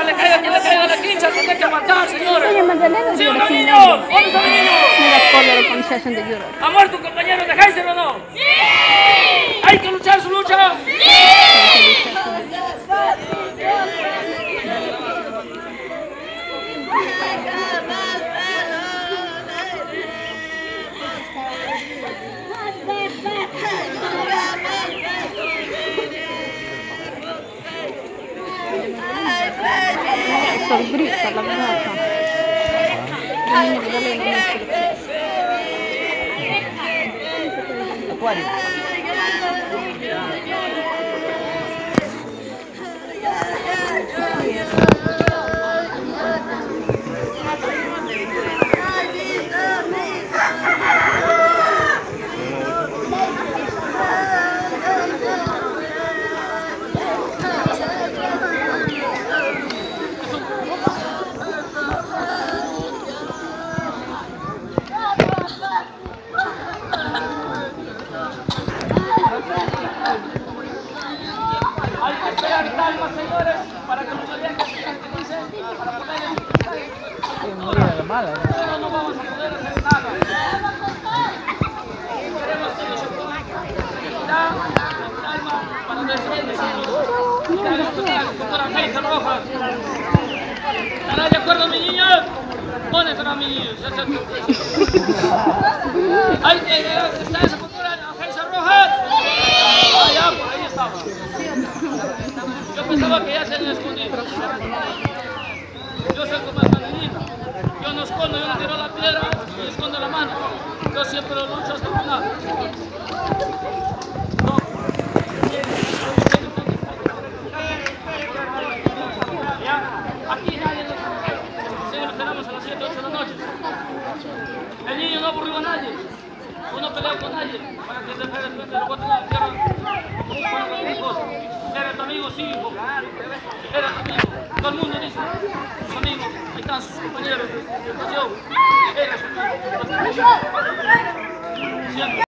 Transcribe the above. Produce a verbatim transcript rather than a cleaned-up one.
le caiga quien le caiga a la quincha, tiene que aguantar, señores. Oye, Magdalena, ¿Sí o no, yo niños? ¿Dónde están los niños? me da cólera cuando se hacen de llorar. ¿Ha muerto un compañero? ¿Dejáiselo o no? ¡Sí! ¿Hay que luchar su lucha? ¡Sí! Sorbrisa la verdad. Acuario. Hay que esperar calma, señores, para que nos vean que se tranquilicen, para poder empezar. Pero no vamos a poder hacer nada. Queremos que ellos se pongan tranquilidad, calma, para defenderse. Doctora Angélica Rojas. ¿Estarán de acuerdo, mis niños? ¿Dónde estarán mis niños? Ahí está esa doctora Angélica Rojas. Ah, ya, por ahí estaba. Yo pensaba que ya se habían escondido. Yo soy como el Magdalena. Yo no escondo, yo no tiro la piedra y escondo la mano. Yo siempre lo lucho hasta el final. No. Ya, aquí nadie nos conoce. Lo esperamos a las siete, ocho de la noche. El niño no aburrió a nadie. Uno pelea con nadie. Para que se repente lo boten a la tierra. Como fuera cualquier cosa. Era tu amigo, sí, hijo. Era tu amigo. Todo el mundo dice, sus amigos, ahí están sus compañeros. Yo, era su amigo. Siempre.